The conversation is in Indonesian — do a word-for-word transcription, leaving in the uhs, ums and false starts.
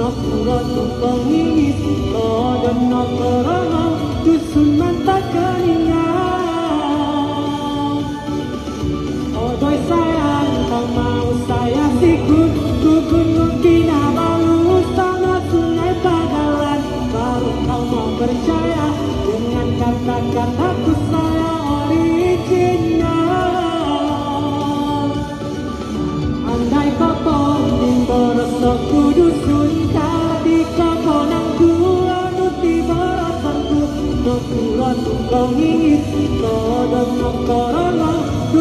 Napura tumpang ingis Kodan no korona Dusun mantap keningan Odoi sayang kau mau saya sikut Ku gunung Kinabalu sama sungai Padalan Baru kau mau percaya Dengan kata-kataku saya original Andai kau Borosok kudusun tadi kaponang gua nuti borosanku Nokuran tukang ingis Kodong nokorono